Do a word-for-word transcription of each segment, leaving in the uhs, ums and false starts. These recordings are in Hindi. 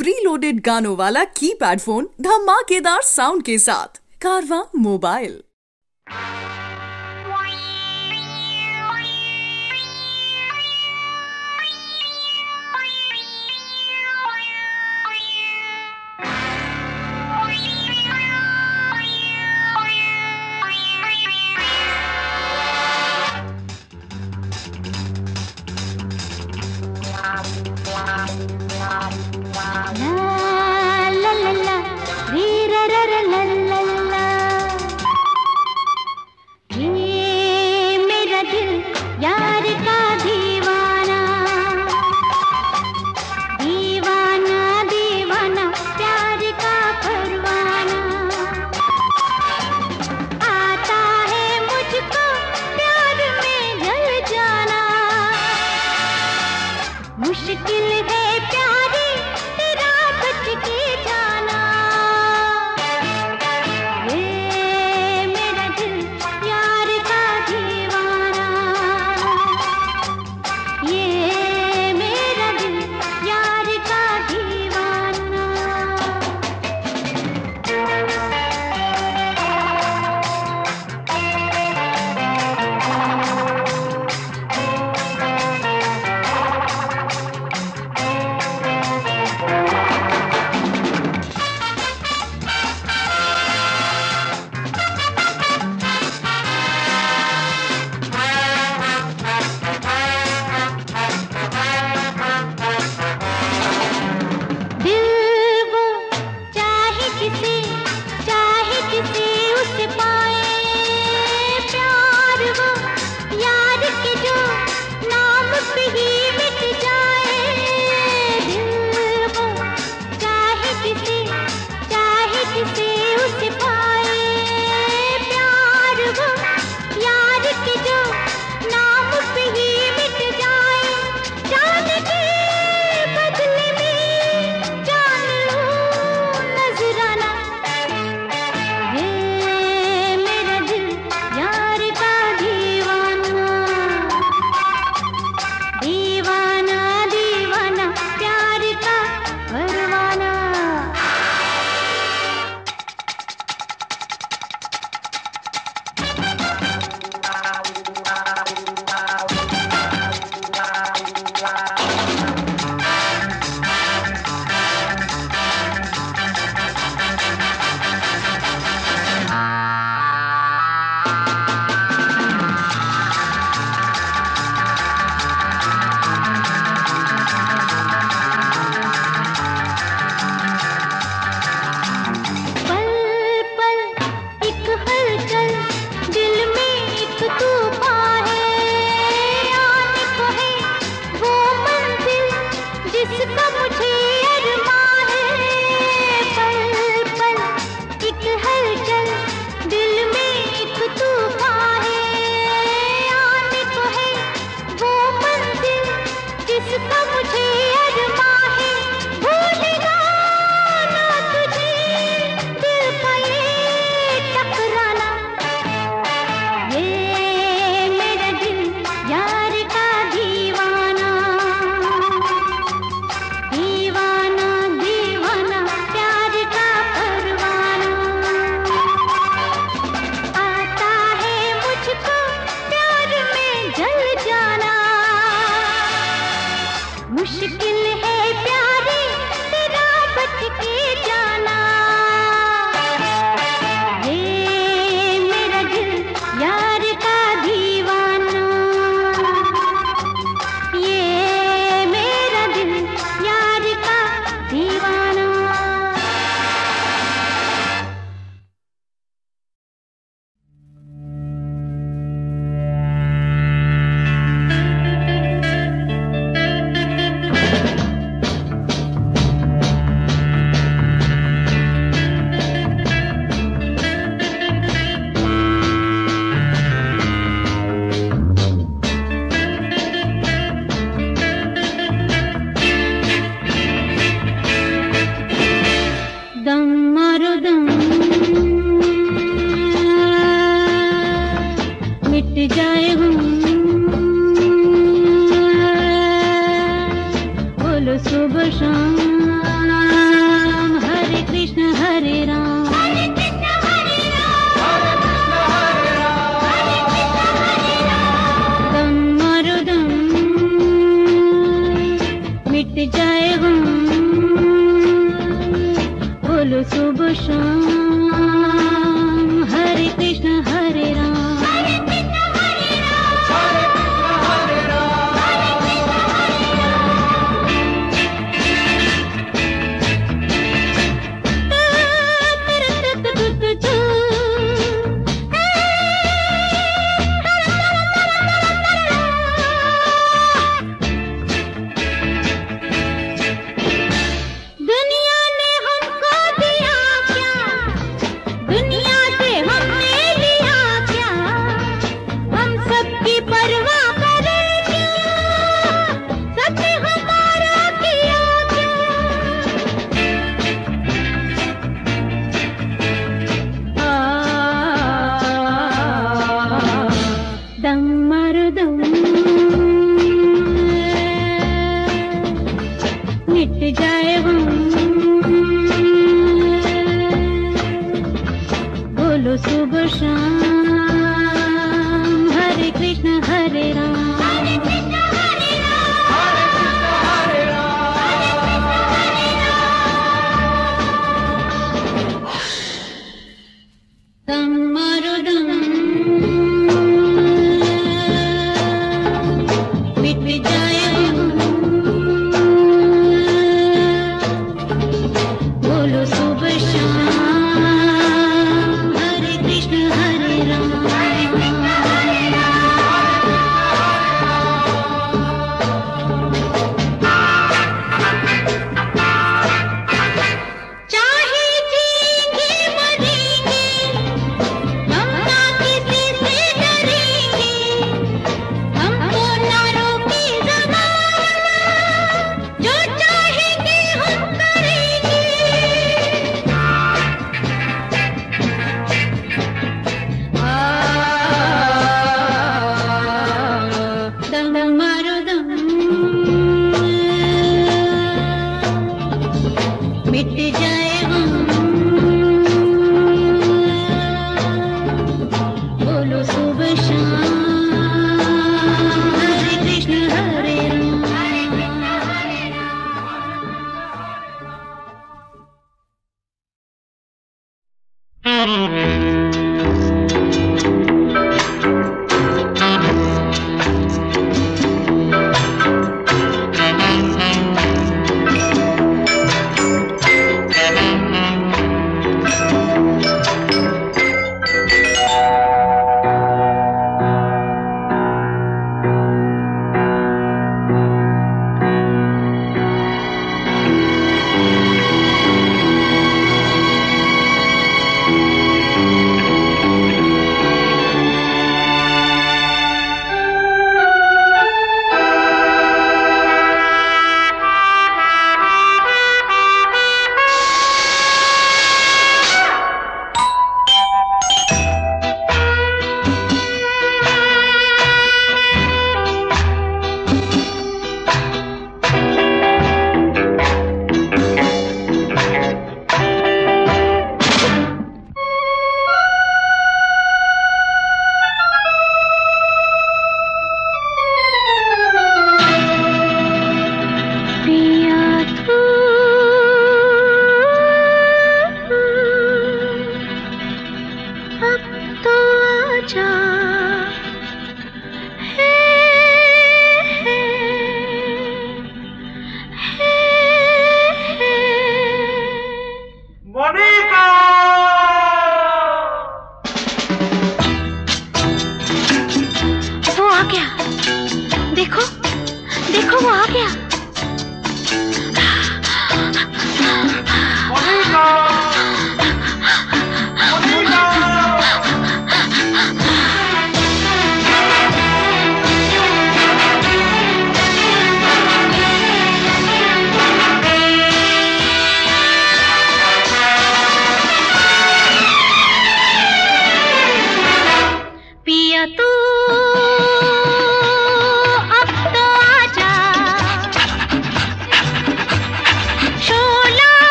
प्री लोडेड गानों वाला कीपैड फोन धमाकेदार साउंड के साथ कारवां मोबाइल। जाए हम, बोलो सुबह शाम, हरे कृष्ण हरे राम, हरे कृष्ण हरे राम, हरे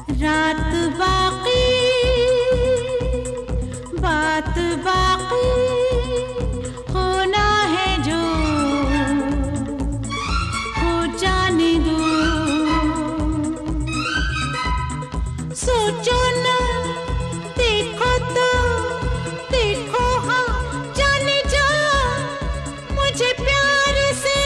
रात बाकी बात बाकी होना है जो हो जाने दो। सोचो ना देखो तो देखो हाँ जाने जा मुझे प्यार से।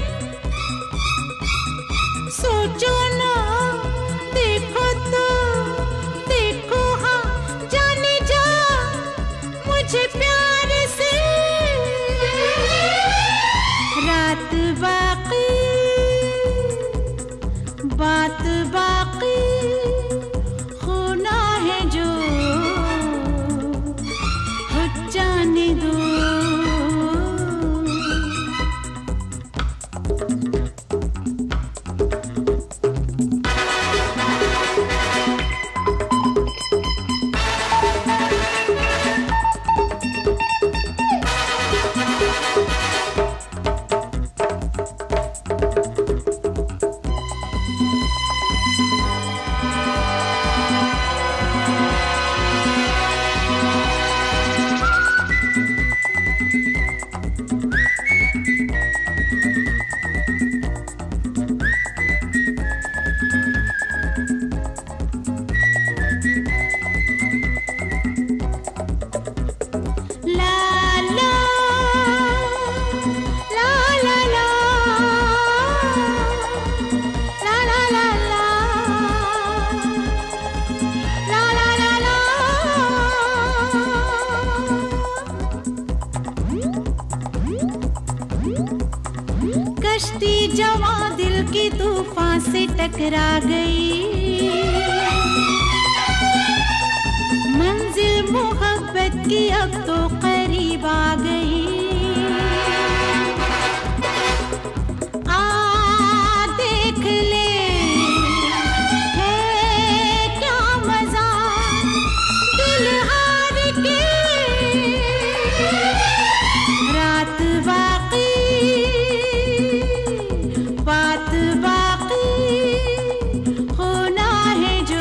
सोचो ना देखो तो देखो हाँ जाने जा मुझे प्यार से। रात बाकी बात बाकी होना है जो हो जाने दो। कश्ती जवां दिल की तूफान से टकरा गई। मंजिल मोहब्बत की अब तो करीब आ गई। आ देख ले है क्या मजा दिल हार के। रात बाकी बात बाकी होना है जो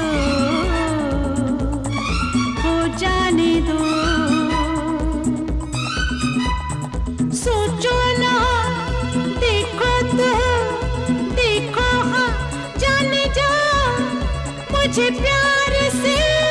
हो जाने दो। सोचो ना देखो तो देखो हाँ जाने जा मुझे प्यार से।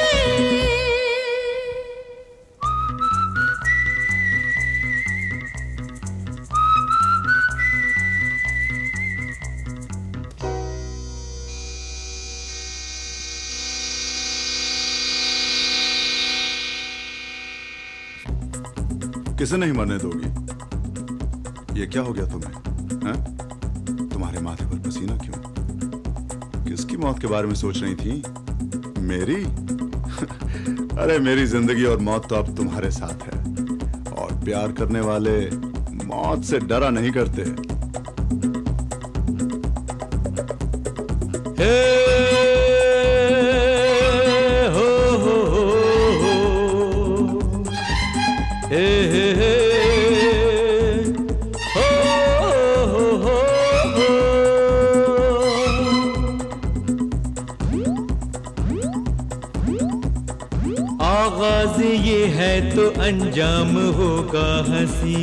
किसे नहीं मरने दोगी? ये क्या हो गया तुम्हें? हैं? तुम्हारे माथे पर पसीना क्यों? किसकी मौत के बारे में सोच रही थी? मेरी? अरे मेरी जिंदगी और मौत तो अब तुम्हारे साथ है। और प्यार करने वाले मौत से डरा नहीं करते। हे हो हो हो हे हे हे हो हो हो हो। आगाज ये है तो अंजाम होगा हंसी।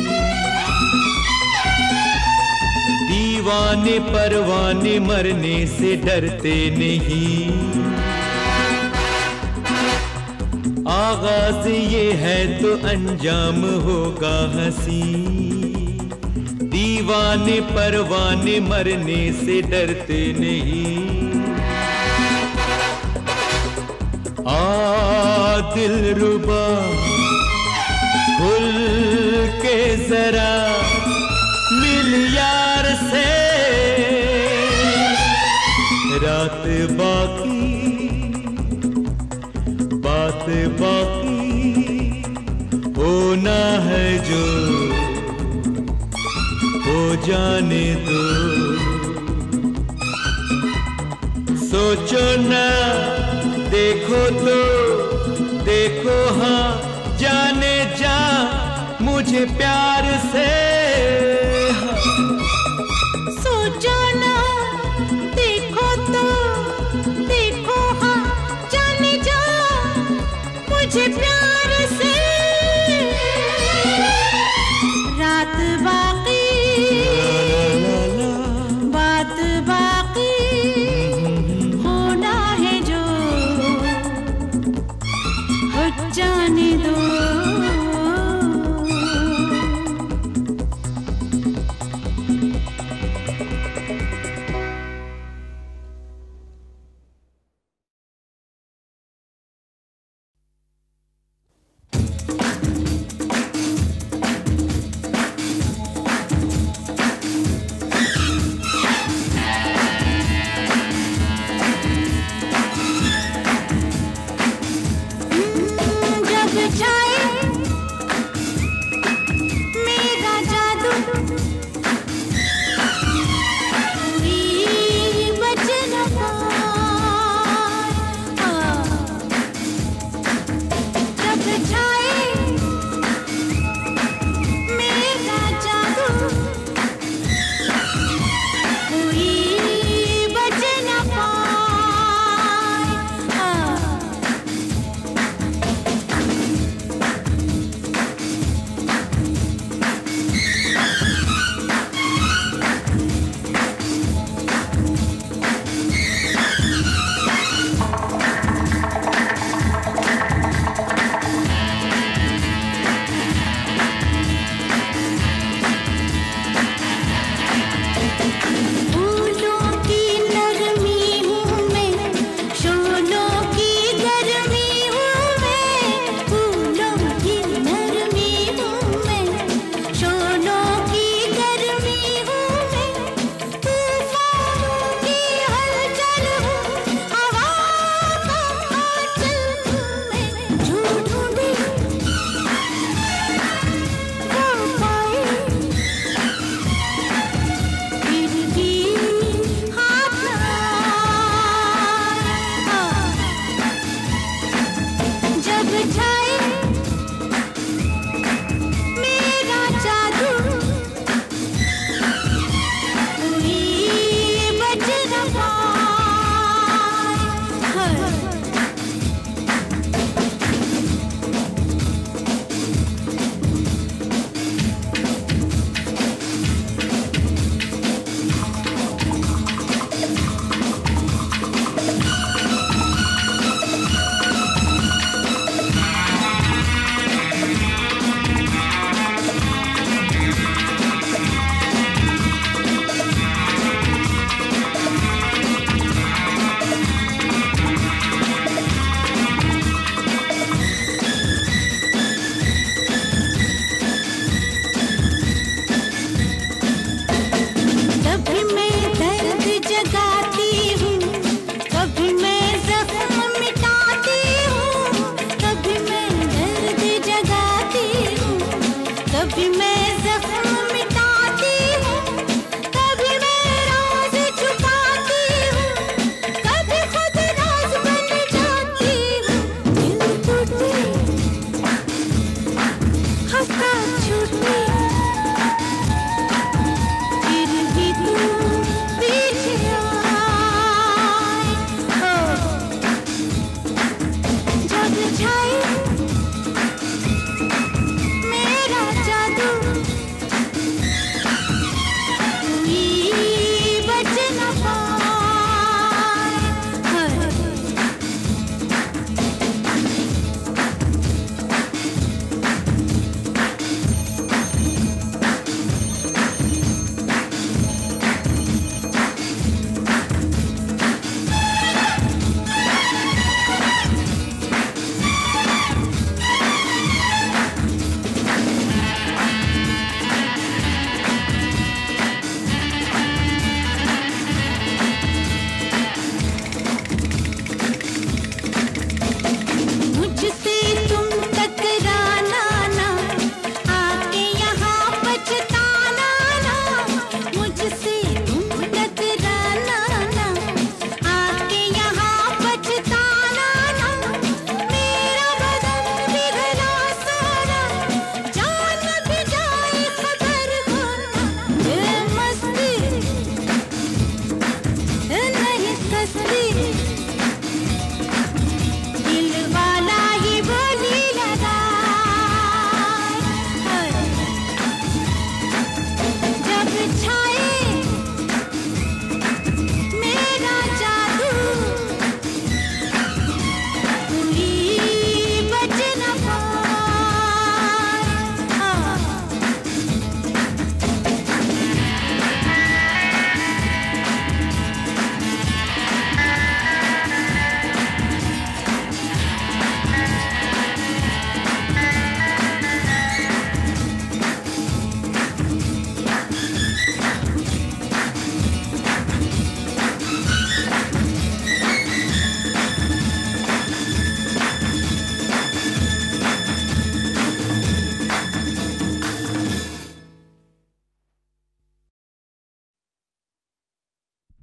दीवाने परवाने मरने से डरते नहीं। आगाज ये है तो अंजाम होगा हंसी। दीवाने परवाने मरने से डरते नहीं। आ दिलरुबा खुल के जरा मिल यार से। रात बाकी बात बाकी होना है जो हो जाने दो। सोचो ना देखो तो देखो हाँ जाने जा मुझे प्यार से। सोचो ना देखो तो देखो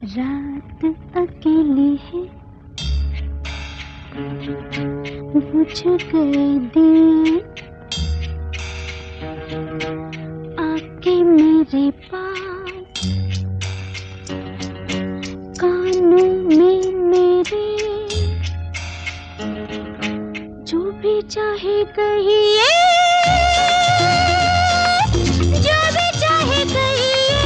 रात अकेली है, बुझ गए दिए, आके मेरे पास, कानों में मेरे, जो भी चाहे कहिए, जो भी चाहे कहिए।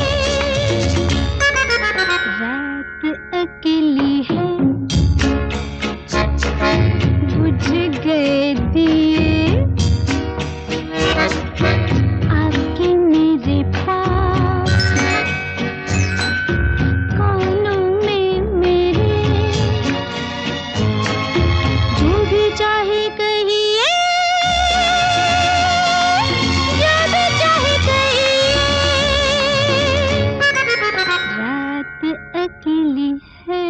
रात अकेली है, बुझ गए दिए, आके मेरे पास, कानों में मेरे, जो भी चाहे कहिए, जो भी चाहे कहिए। रात अकेली है।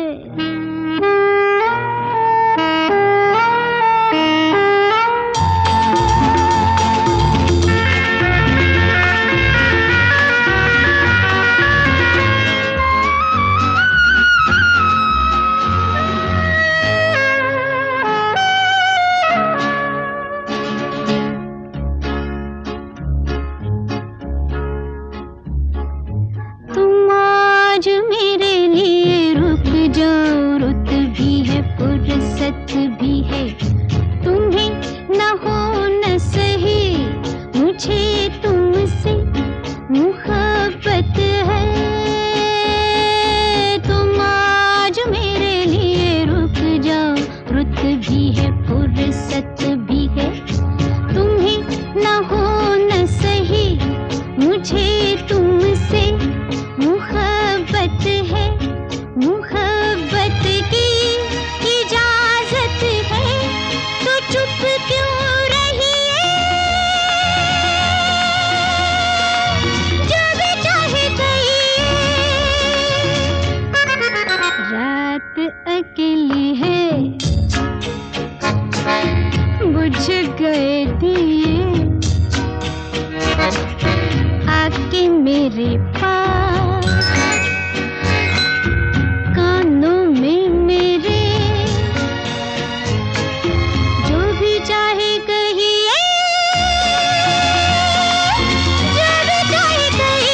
तुम आज मेरे लिए रुक जाओ, रुत भी है फुर्सत भी है, तुम्हें न हो न सही, मुझे तुमसे मुहब्बत है। तुम आज मेरे लिए रुक जाओ, रुत भी है फुर्सत भी है, तुम्हें न हो न सही, मुझे तुमसे मुहब्बत है, मुहब्बत की इजाजत है, तो चुप क्यों रहिए, जो भी चाहे कहिए। रात अकेली है, बुझ गए दिए, आके मेरे पास, कानों में मेरे, जो भी चाहे कहिए, जो भी चाहे कहिए।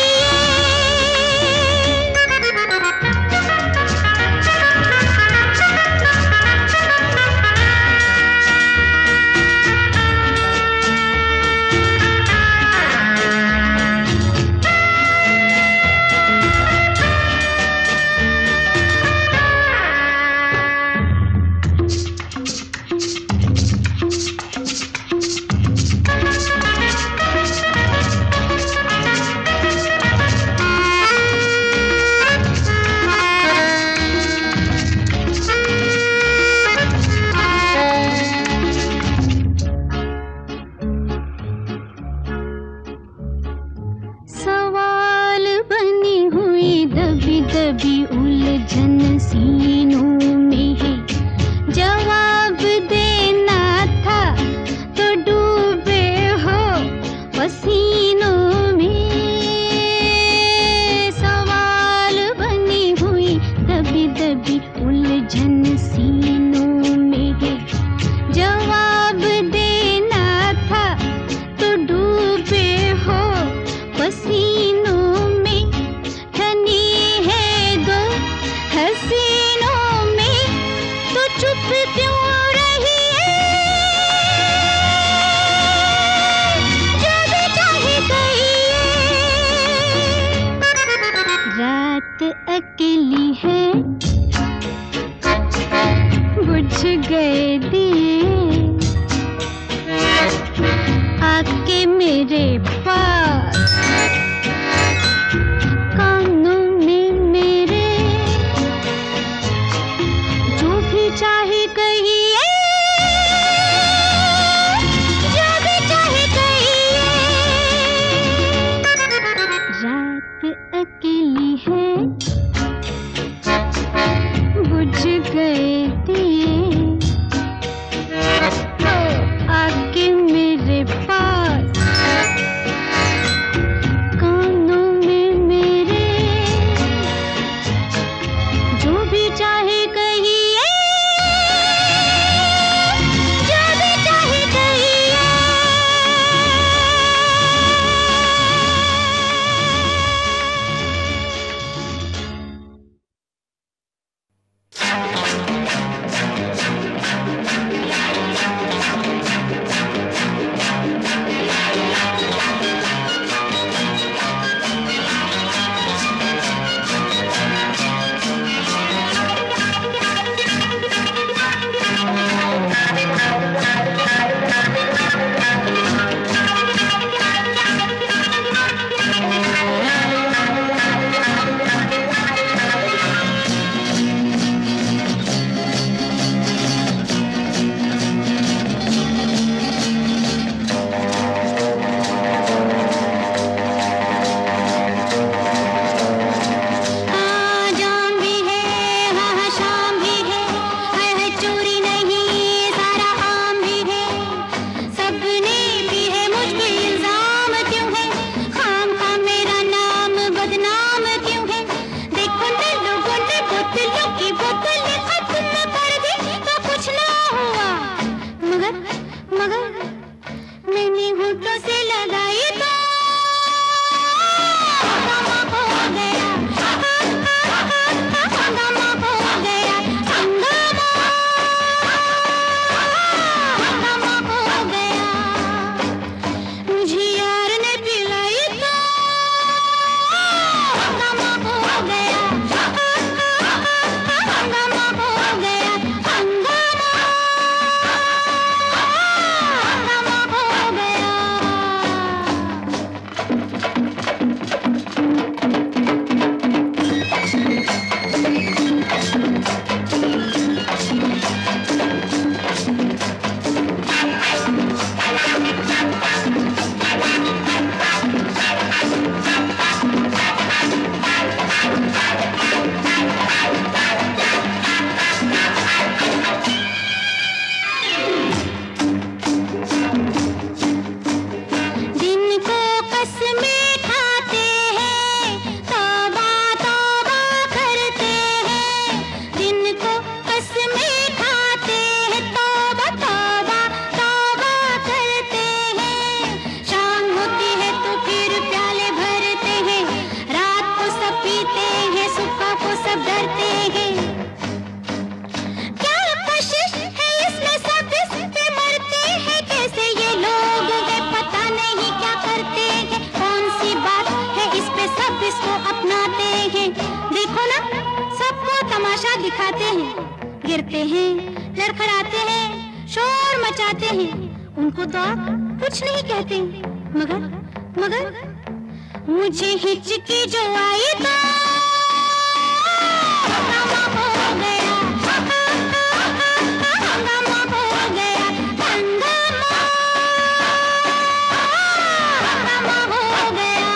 सवाल बनी हुई दबी दबी उलझन सीनों में है, जवाब देना था तो डूबे हो पसीनों में। सवाल बनी हुई दबी दबी उलझन सीनों में है, जवाब देना था तो डूबे हो पसीनों में, ठनी है दो हसीनों में, तो चुप क्यों रहिए, जो भी चाहे कहिए। रात अकेली है, बुझ गए दिए, आके मेरे पास, कानों में मेरे, जो भी चाहे कहिए, जो भी चाहे कहिए। रात अकेली है, बुझ गए दिए, आके मेरे पास, कानों में मेरे, डरते हैं, लड़खड़ाते हैं, शोर मचाते हैं, उनको तो आप कुछ नहीं कहते। मगर मगर मुझे हिचकी जो आई तो हंगामा हो गया, हंगामा हो गया, हंगामा हंगामा हो गया।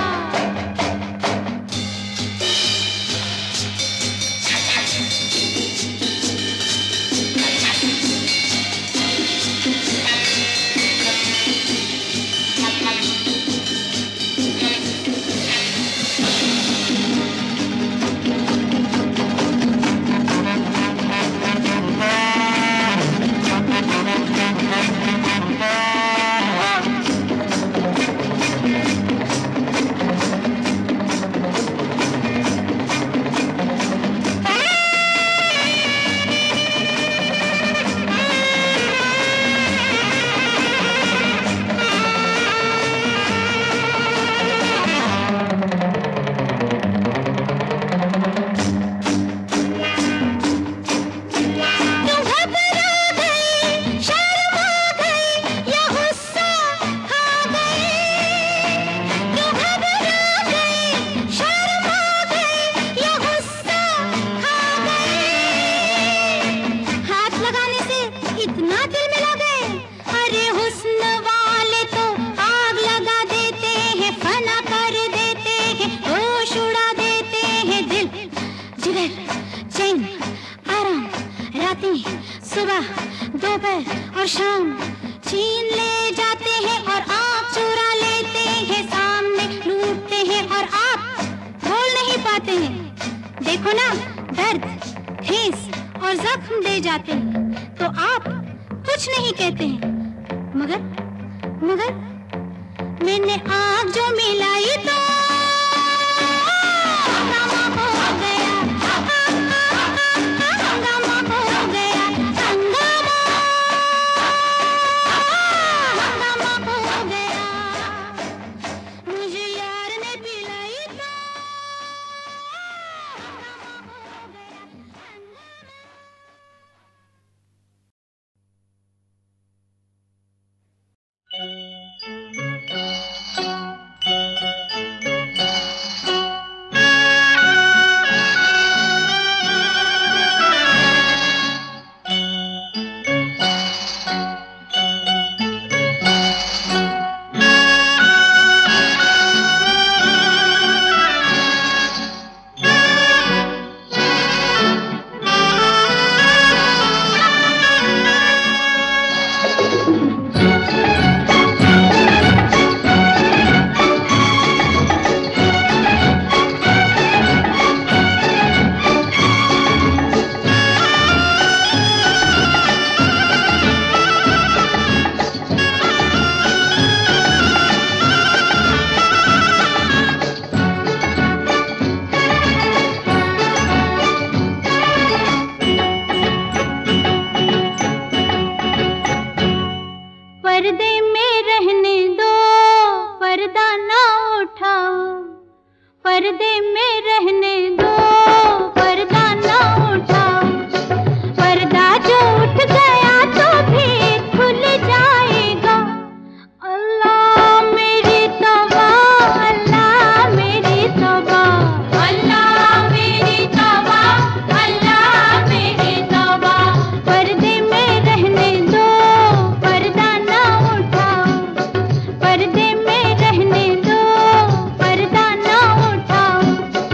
सुबह दोपहर और शाम छीन ले जाते हैं और आँख चुरा लेते हैं, सामने लूटते हैं और आप बोल नहीं पाते हैं। देखो ना, दर्द, ठेस और जख्म दे जाते हैं तो आप कुछ नहीं कहते हैं। मगर मगर मैंने आँख जो मिलाई तो हंगामा हो गया, हंगामा हो गया, हंगामा हंगामा हो गया। मुझे यार ने पिलाई तो हंगामा हो गया, हंगामा। पर्दे में रहने दो, पर्दा ना उठाओ, पर्दे में रहने दो, पर्दा ना उठाओ। पर्दा जो उठ गया तो फिर खुल जाएगा। अल्लाह मेरी तौबा, अल्लाह मेरी तौबा, अल्लाह मेरी तौबा, अल्लाह मेरी तौबा। पर्दे में रहने दो, पर्दा ना उठाओ, पर्दे में रहने दो, पर्दा ना उठाओ।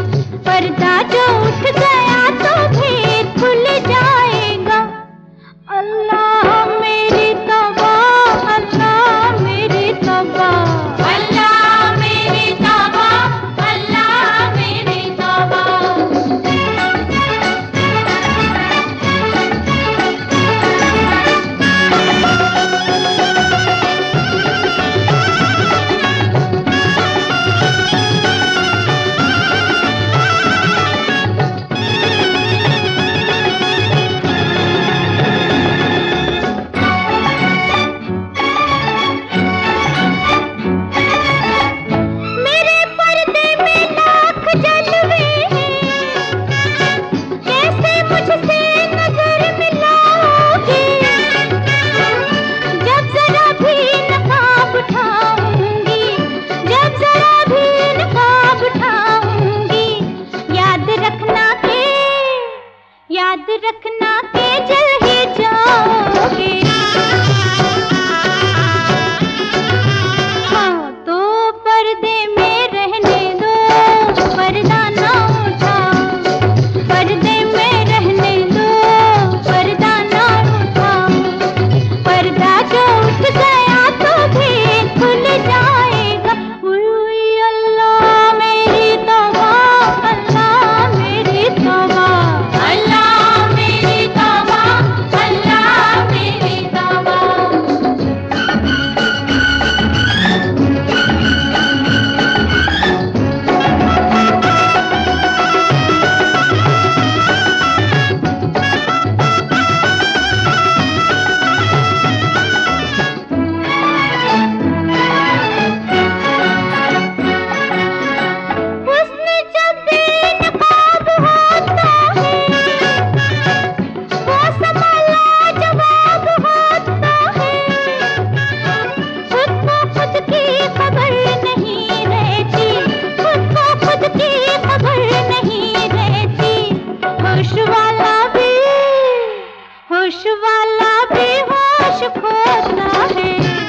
होश वाला भी होश खोता है।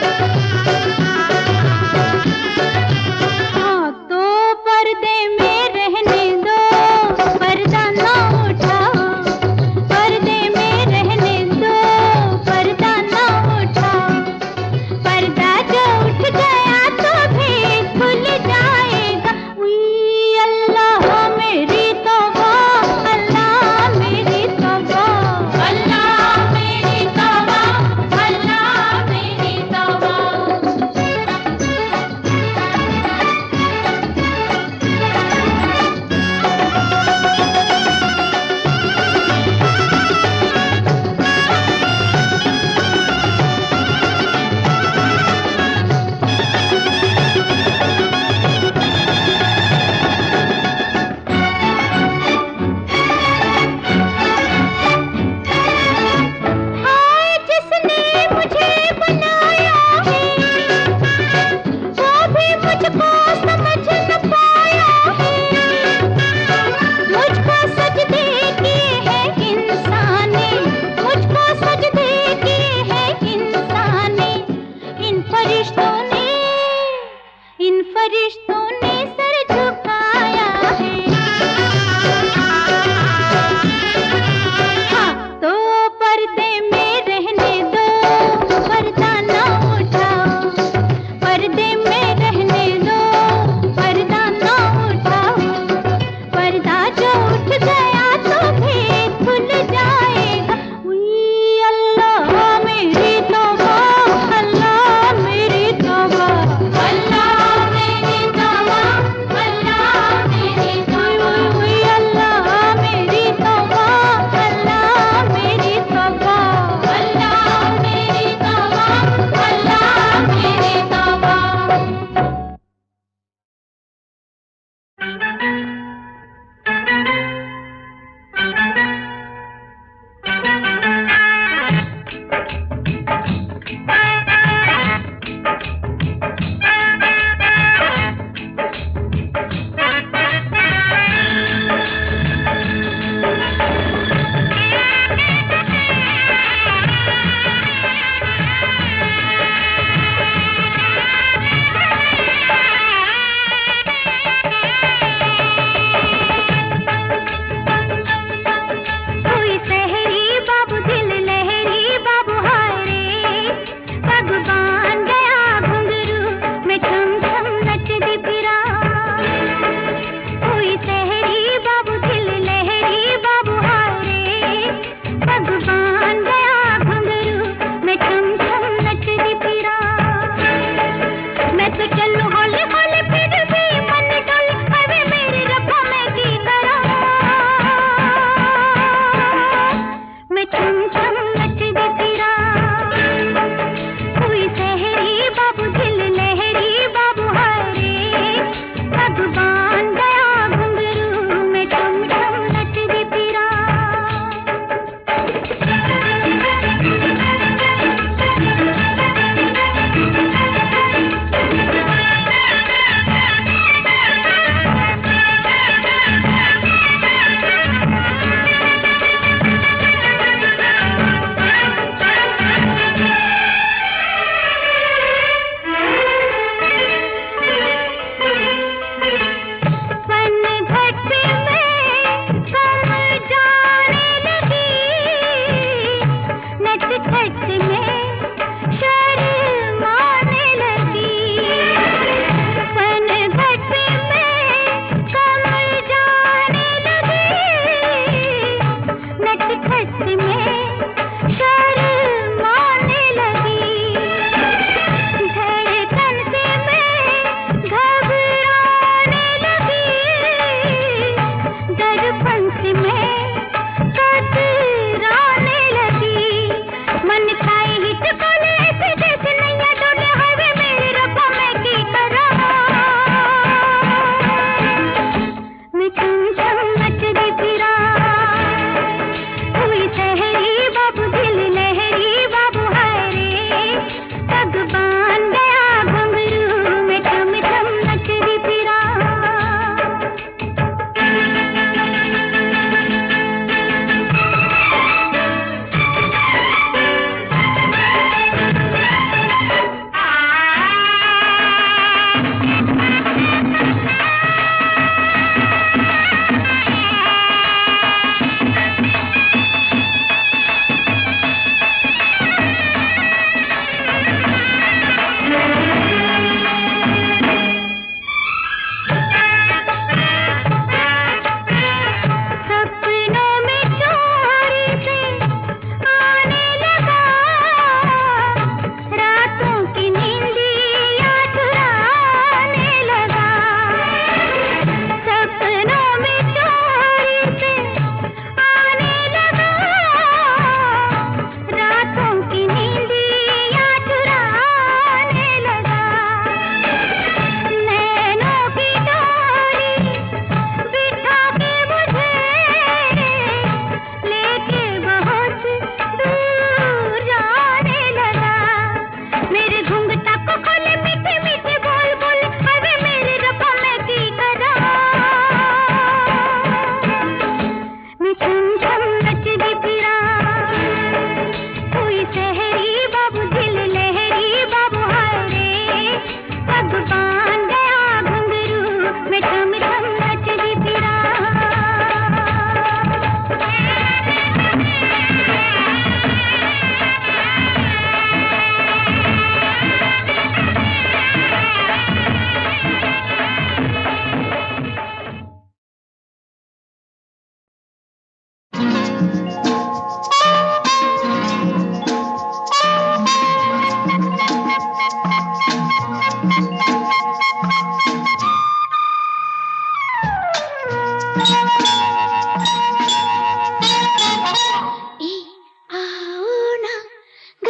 हाँ तो पर्दे में रहने दो, पर्दा ना उठाओ, पर्दे में रहने दो, पर्दा ना उठाओ। पर्दा जो उठ गया तो भी खुल जाएगा। उई अल्लाह मेरी तौबा, अल्लाह मेरी तौबा, अल्लाह मेरी तौबा, अल्लाह मेरी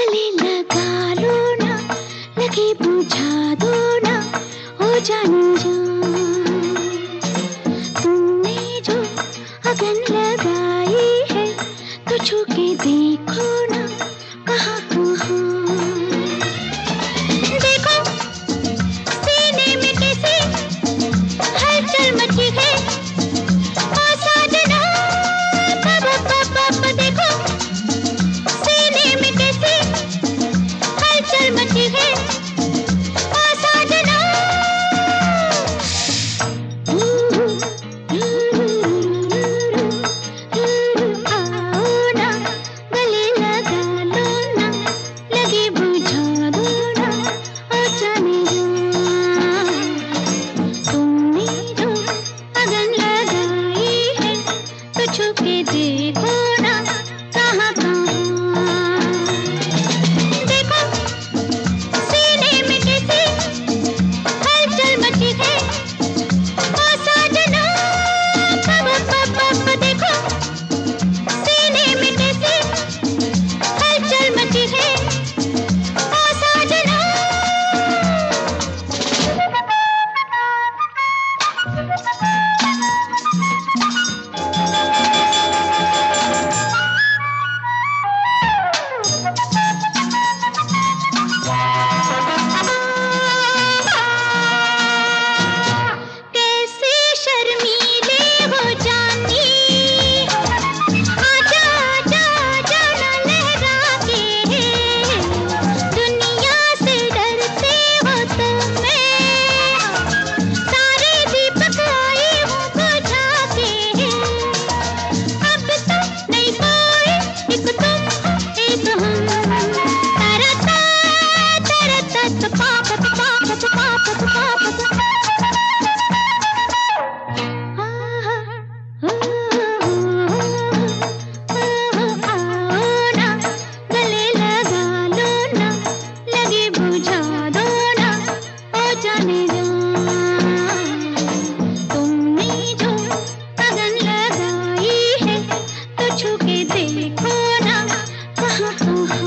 गले लगा लो ना, लगे बुझा दो ना, ओ जाने जा। तुमने जो अगन लगाई है तो छू के देखो ना, कहाँ कहाँ। देखो सीने में कैसे हलचल मची है, ओ साजना पप पप पप। देखो सीने में कैसे हलचल मची है, ओ साजना। आओ ना, गले लगा लो ना, लगे बुझा दो ना, ओ जाने जा। तुमने जो अगन लगाई है तो छू के देखो ना, कहाँ कहाँ। देखो सीने में कैसे हलचल मची है, ओ साजना पप पप पप। देखो सीने में कैसे हलचल मची है, ओ साजना। कैसे शर्मीले हो जानी, आजा आजा जाना लहरा के। दुनिया से डरते हो तुम्हें, सारे दीपक आई हूँ बुझा के। अब तो नहीं कोई, एक तुम एक हम, तरता तरता तपापत पापत पापत पापत। आओ ना, गले लगा लो ना, लगे बुझा दो ना, ओ जाने जा। तुमने जो अगन लगाई है तो छू के देखो ना, कहाँ कहाँ।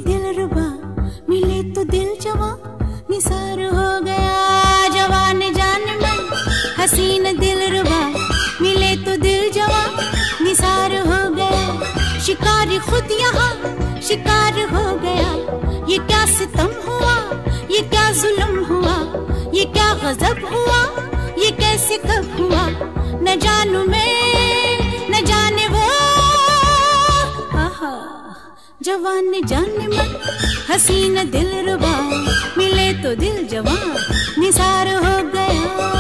दिलरुबा मिले तो दिल जवां निसार हो गया। जवान जान मन हसीन दिलरुबा मिले तो दिल जवां निसार हो गया। शिकार खुद यहाँ शिकार हो गया। ये क्या सितम हुआ, ये क्या जुल्म हुआ, ये क्या गजब हुआ, ये कैसे कब हुआ, न जानू मैं न जाने वो। आहा जवान जाने मन हसीन दिलरुबा मिले तो दिल जवां निसार हो गया।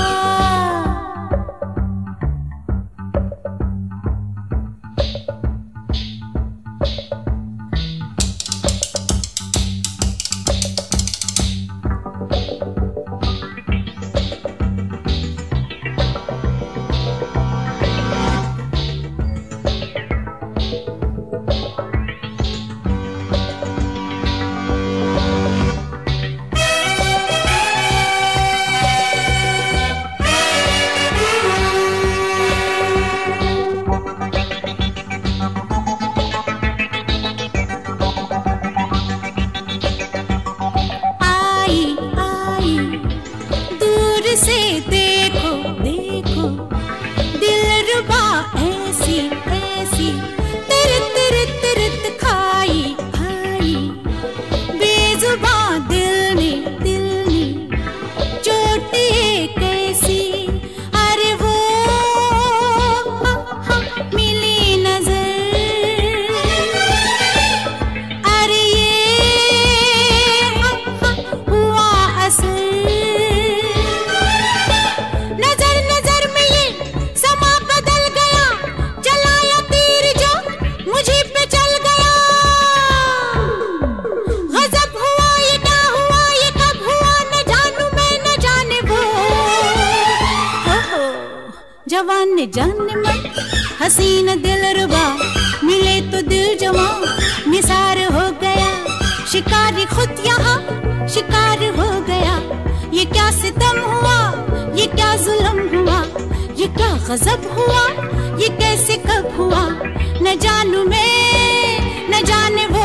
जवान जाने मन हसीन दिलरुबा मिले तो दिल जवां निसार हो गया। शिकारी खुद यहाँ शिकार हो गया। ये क्या सितम हुआ, ये क्या जुल्म हुआ, ये क्या गजब हुआ, ये कैसे कब हुआ, न जानू मैं न जाने वो।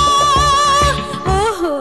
ओहो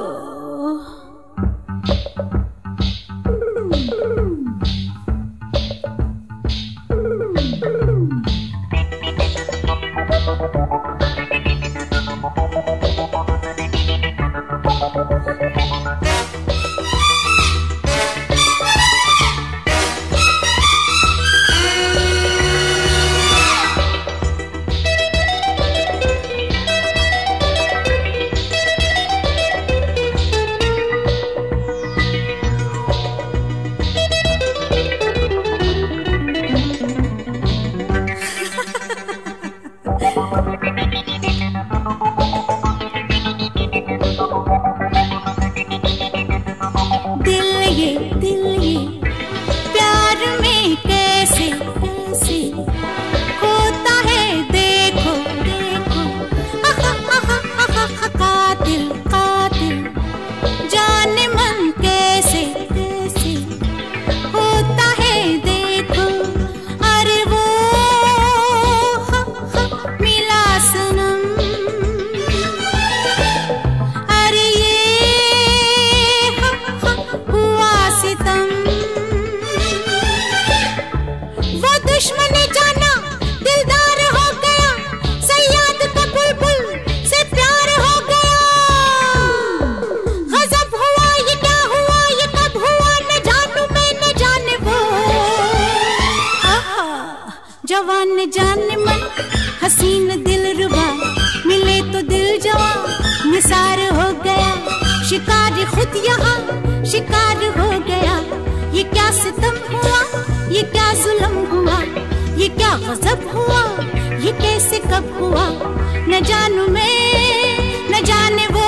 जवान जाने मन हसीन दिलरुबा मिले तो दिल जवां निसार हो गया। शिकार खुद यहाँ शिकार हो गया। ये क्या सितम हुआ, ये क्या जुल्म हुआ, ये क्या गजब हुआ, ये कैसे कब हुआ, न जानू मैं न जाने वो।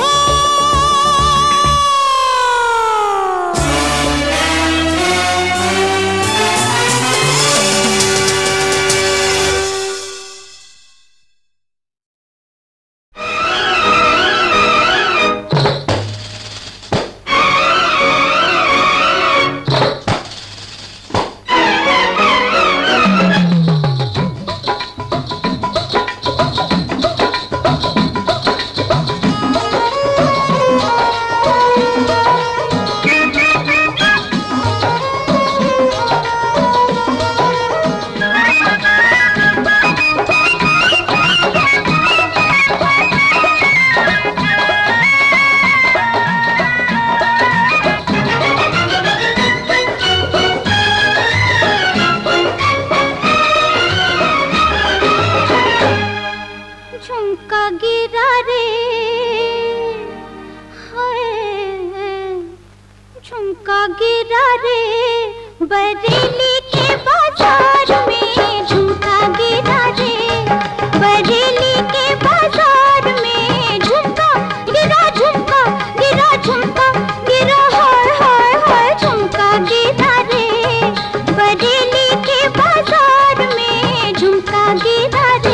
गिरा रे बरेली के बाजार में, झुमका गिरा रे बरेली के बाजार में, झुमका गिरा झुमका गिरा झुमका गिरा हाय हाय हाय, झुमका गिरा रे बरेली के बाजार में, झुमका गिरा रे।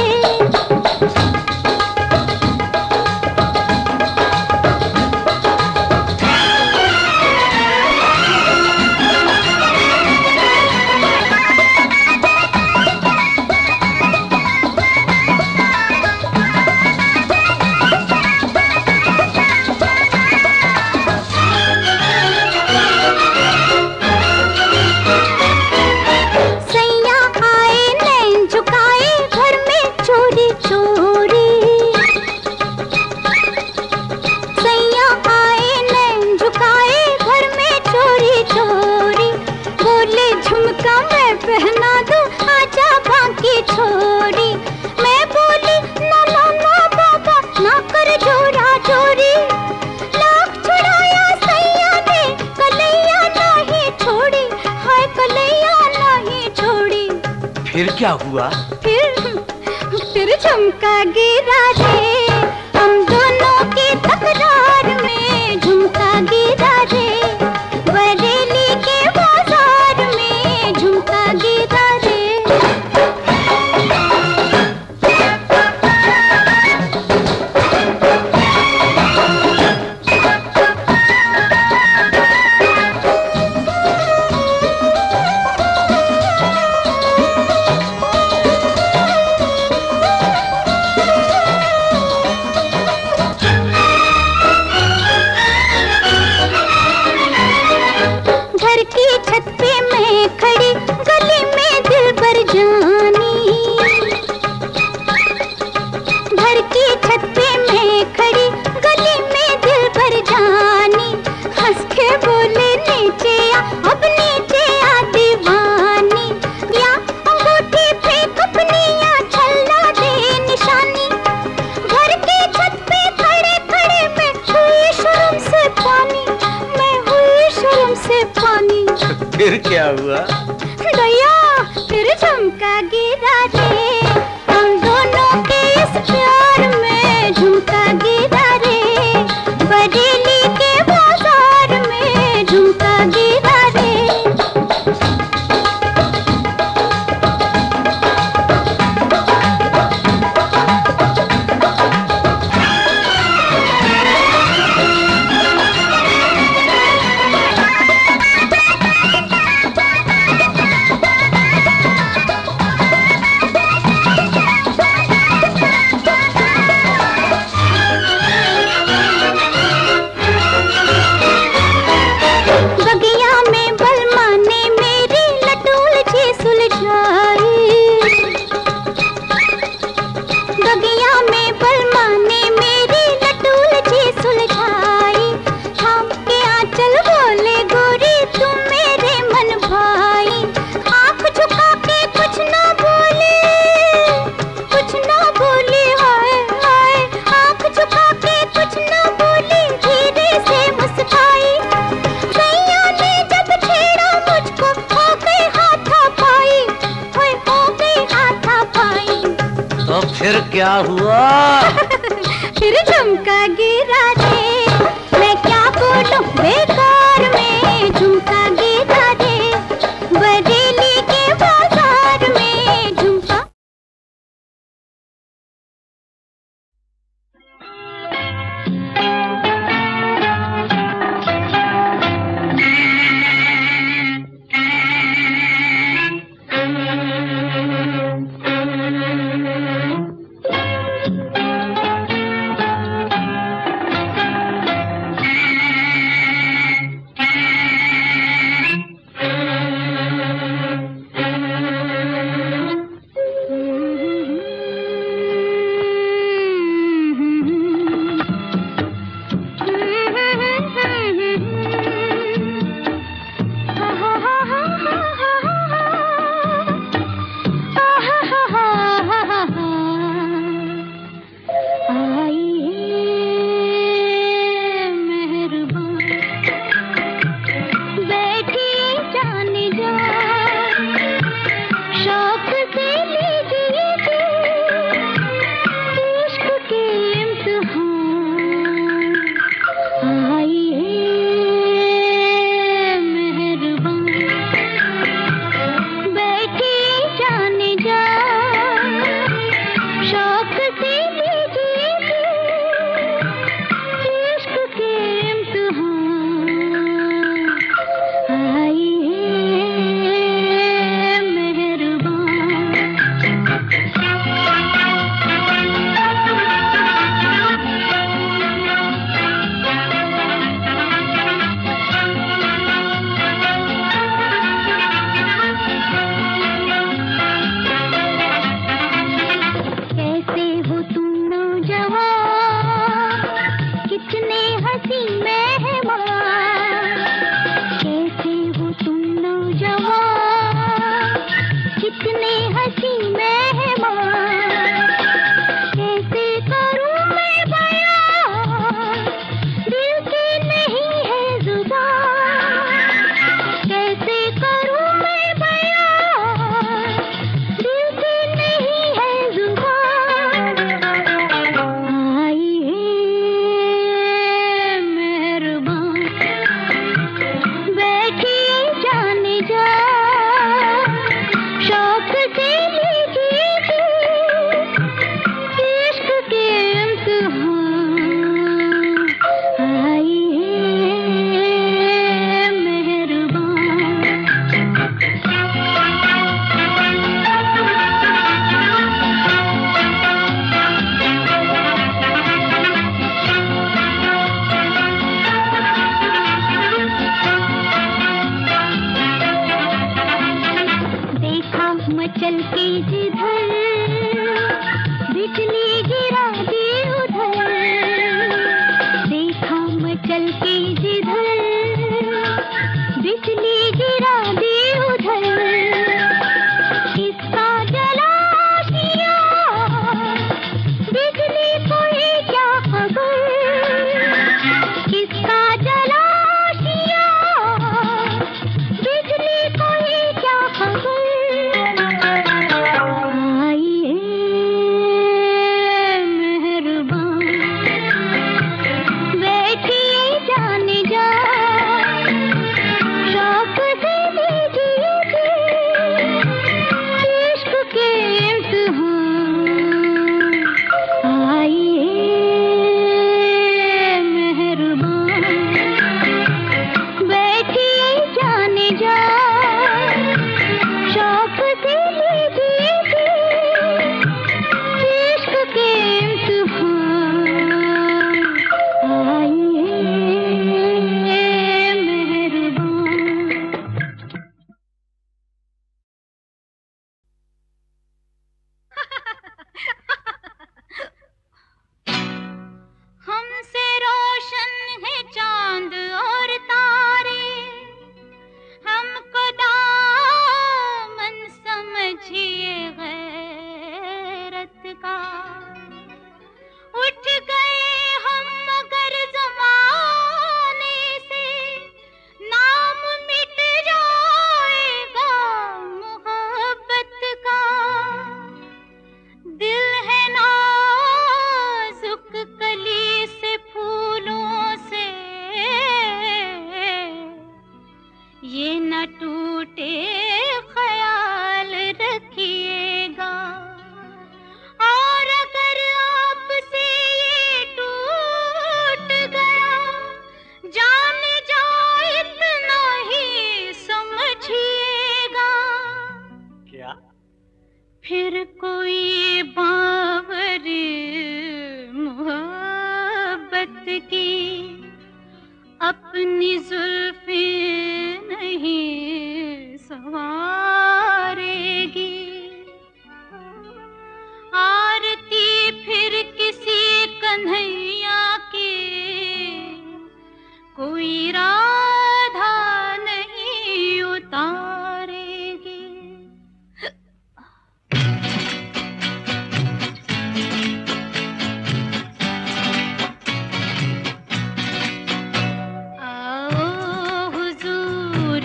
फिर क्या हुआ? फिर फिर झुमका गिरा रे, हम दोनों की तकरार में, झुमका गिरा रे बरेली के बाजार में, झुमका गिरा रे। छत पे मैं खड़ी गली में दिल भर जानी, घर की छत पे मैं खड़ी गली में दिल भर जानी, हंस के बोले नीचे आ अब नीचे आ दीवानी, या अंगूठी फेंक अपनी या छल्ला दे निशानी, घर की छत पे खड़े खड़े मैं हुई शर्म से पानी, मैं हुई शर्म से पानी। फिर क्या हुआ? दया फिर झुमका गिरा रे, हम दोनों के इस प्यार में, झुमका गिरा रे बरेली के बाजार में, झुमका गिरा रे। फिर क्या हुआ? फिर झुमका गिरा रे, मैं क्या बोलूं बेकार में, झुमका गिरा रे बरेली के बाजार में, झुमका।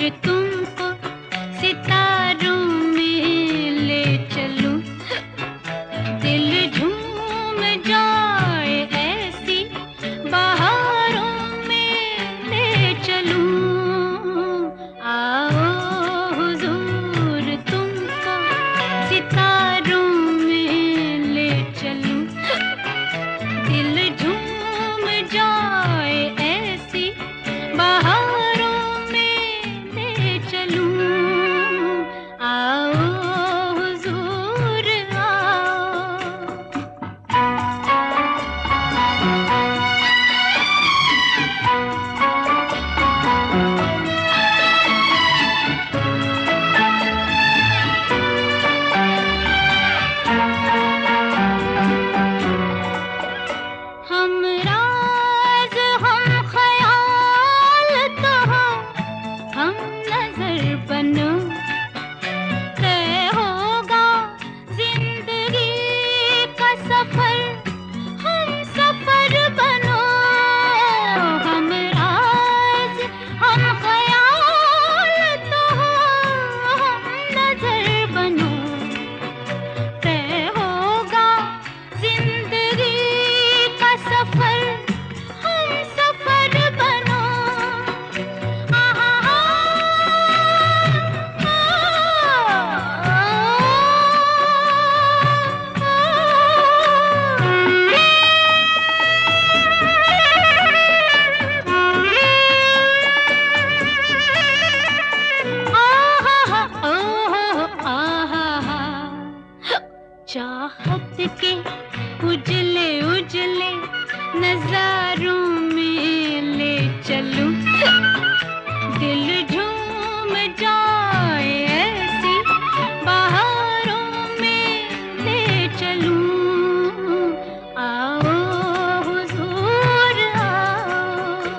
तुमको सितारों में ले चलूं, दिल झूम जाए ऐसी बहारों में ले चलूं। आओ हुजूर तुमको सितारों में ले चलूं, दिल झूम जाए ऐसी बहारों में ले चलूं। आओ हुजूर आओ। हम राज हम ख्याल तो हो, हम नजर बनो, तय होगा जिंदगी का सफर, हम सफर बनो। हम राज हम ख्याल तो हो, हम नजर बनो, तय होगा जिंदगी का सफर, हम सफर बनो। आहा चाहत के उजले उजले नजारों में ले चलूं, दिल झूम जाए ऐसी बहारों में ले चलूं। आओ हुजूर आओ।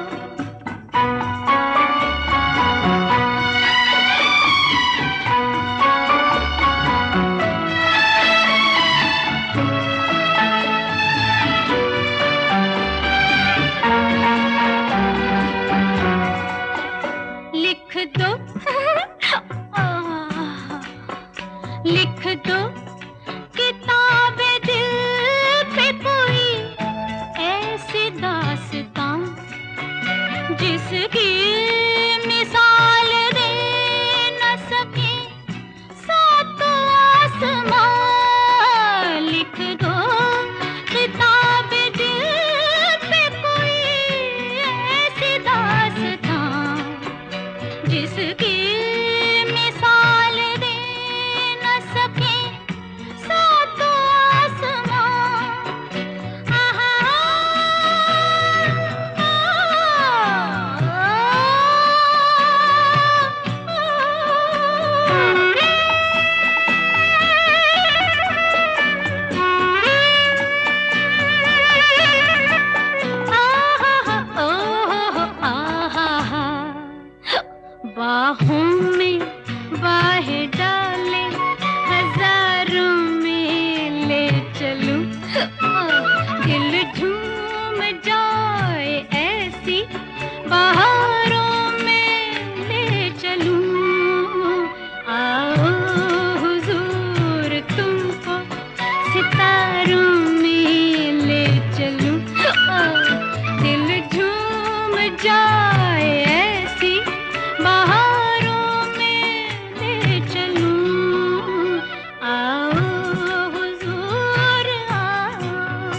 लिख दो आह, लिख दो किताबे दिल पे कोई ऐसी दास्तां, जिसकी मिसाल दे न सके सातों आसमां। लिख दो किताबे दिल पे कोई ऐसी दास्तां, जिसकी मिसाल दे न सके सातों आसमां। आहा बाहों में बाहें डाले हजारों में ले चलूं, दिल झूम जाए ऐसी बहारों में ले चलूं। आओ हुजूर तुमको सितारों में ले चलूं, दिल झूम जाए ऐसी बहारों में ले चलूं। आओ हुजूर आओ।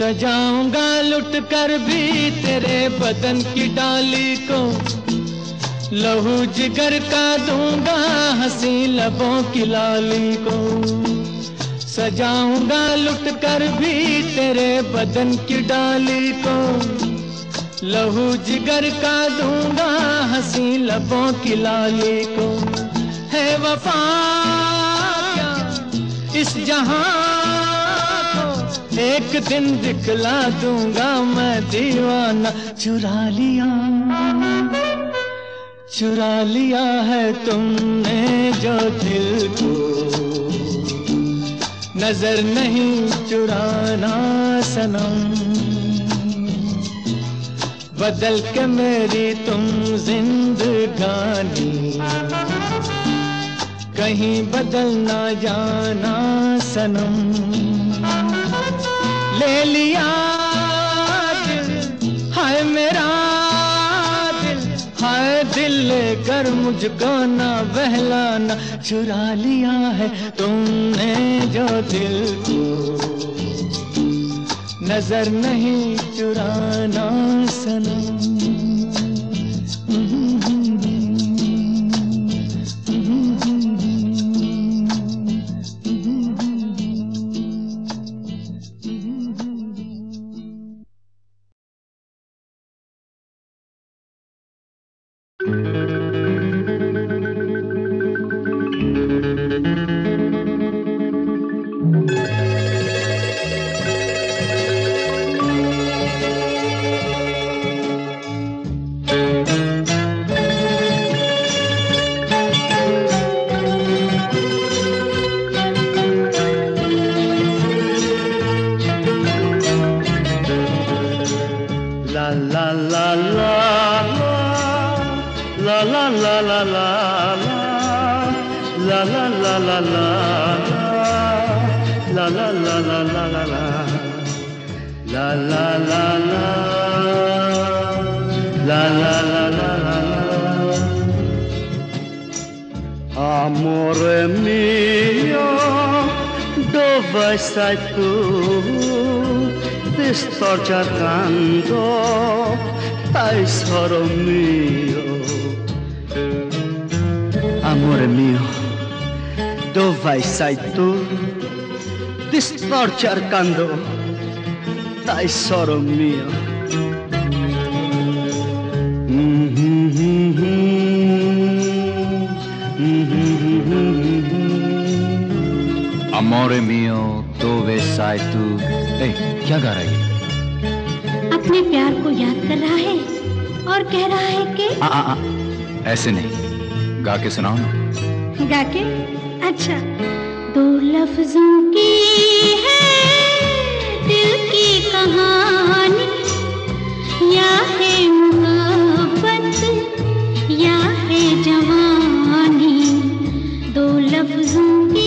सजाऊंगा लुट कर भी तेरे बदन की डाली को, लहू जिगर का दूंगा हंसी लबों की लाली को। सजाऊंगा लुट कर भी तेरे बदन की डाली को, लहू जिगर का दूंगा हंसी लबों की लाली को। है वफा क्या इस जहां को एक दिन दिखला दूंगा मैं दीवाना। चुरा लिया चुरा लिया है तुमने जो दिल को, नजर नहीं चुराना सनम। बदल के मेरी तुम जिंदगानी, कहीं बदल ना जाना सनम। ले लिया दिल हाय मेरा दिल, हाय दिल लेकर मुझको ना बहलाना। चुरा लिया है तुमने जो दिल को, नजर नहीं चुराना सनम। Amore mio, dove sei tu? Ti sto cercando, tesoro mio. Amore mio, dove sei tu? Ti sto cercando, tesoro mio. Amore mio, dove sei tu? ए, क्या गा रहा है? अपने प्यार को याद कर रहा है और कह रहा है कि आ, आ, आ, ऐसे नहीं, गा के सुनाओ ना। गा के? अच्छा। दो लफ्जों की है दिल की कहानी, या है मोहब्बत या है जवानी। दो लफ्जों की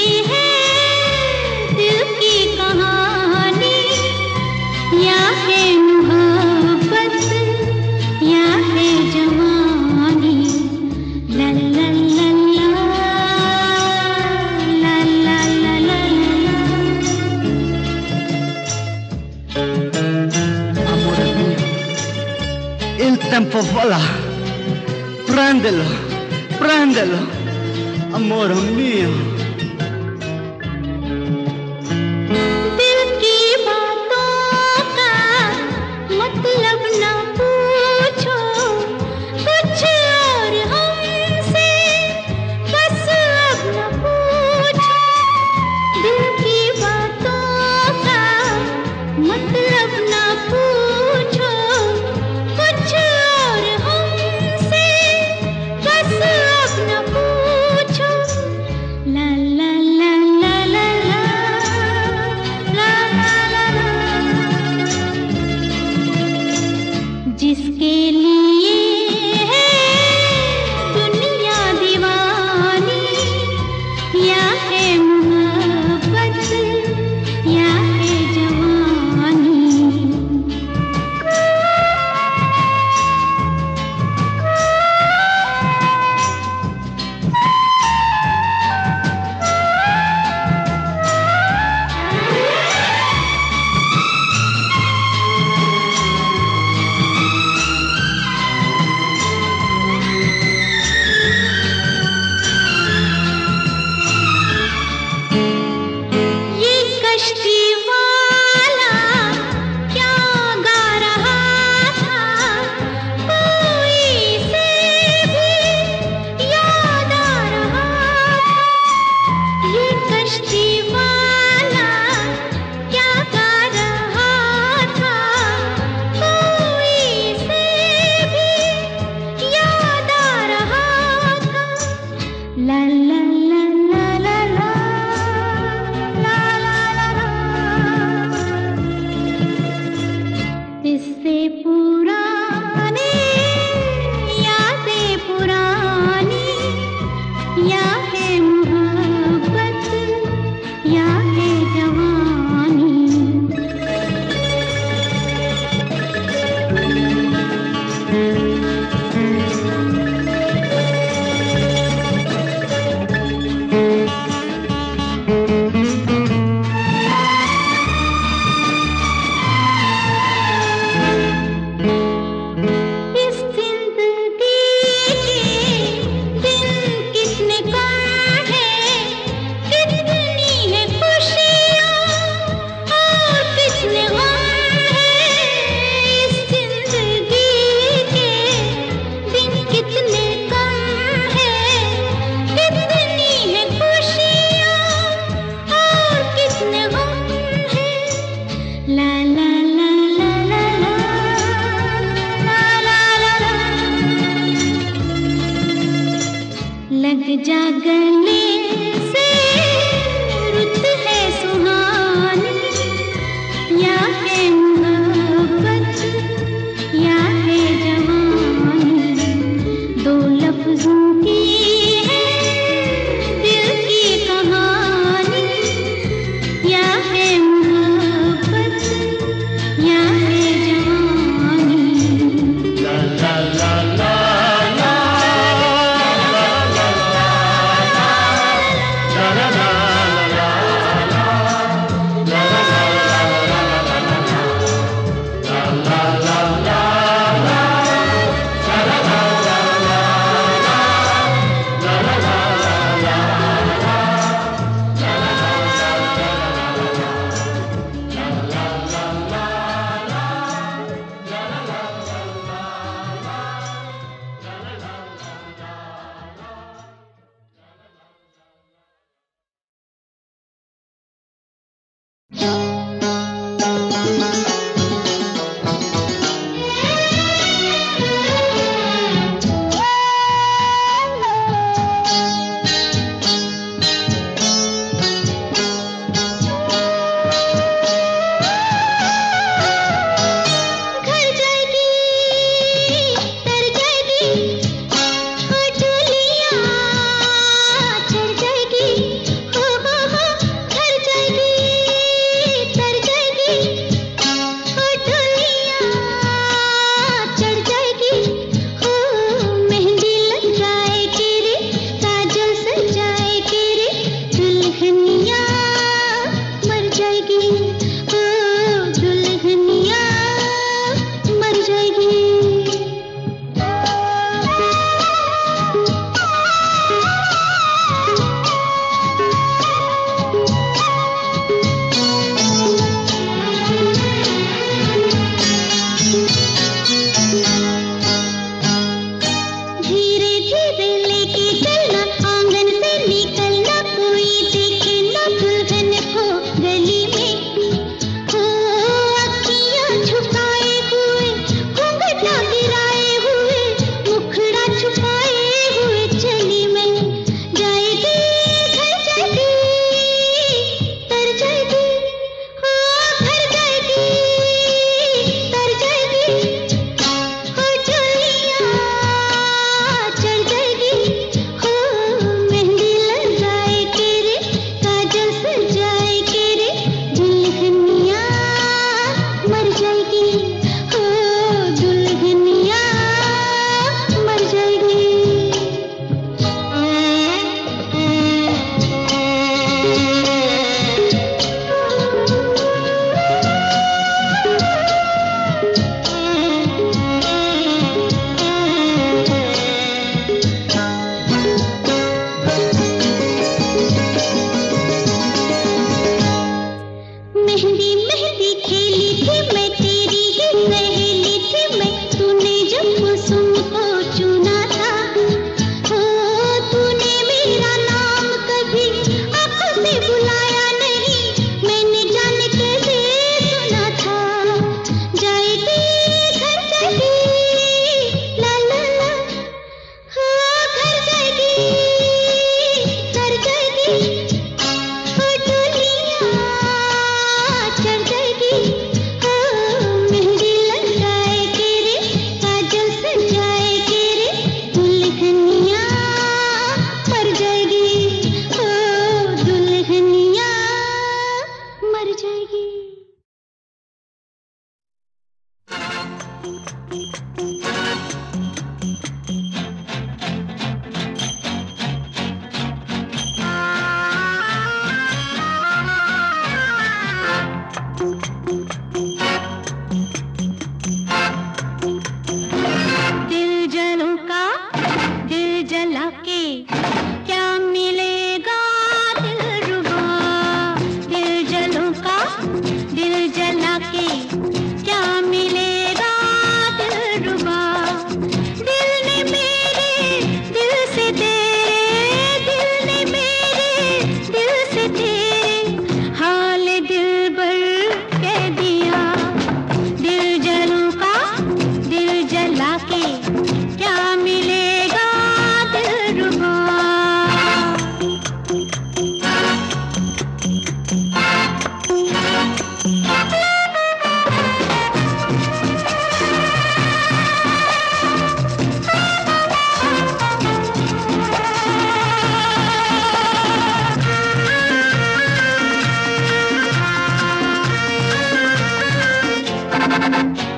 tempo vola, prendelo, prendelo, amore mio. दिल की बातों का मतलब न पूछो, कुछ और हमसे बस अब न पूछो। दिल की बातों का मतलब न पूछो, कुछ la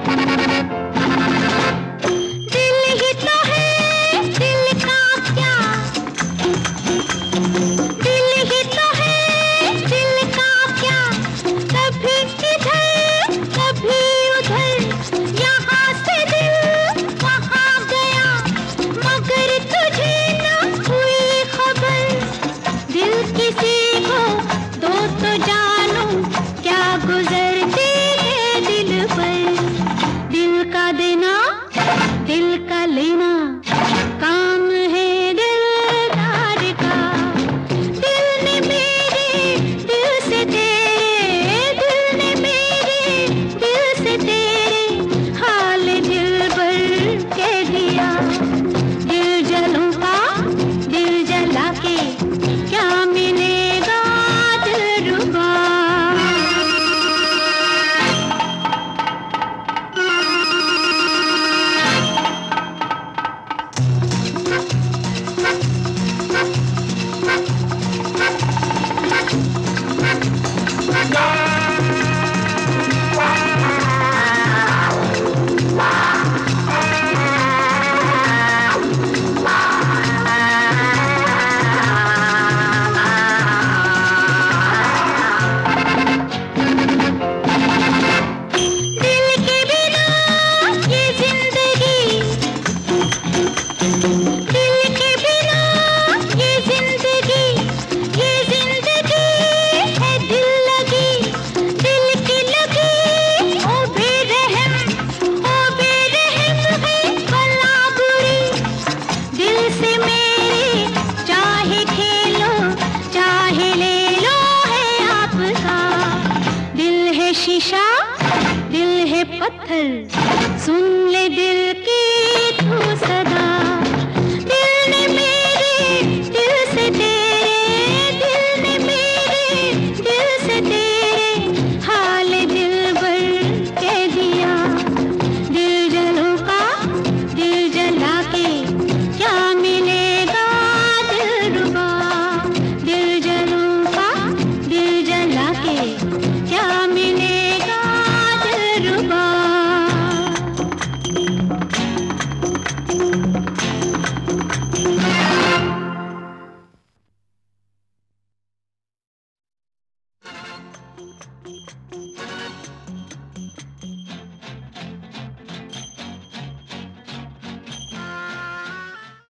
शीशा दिल है पत्थर, सुन ले दिल की तू सदा।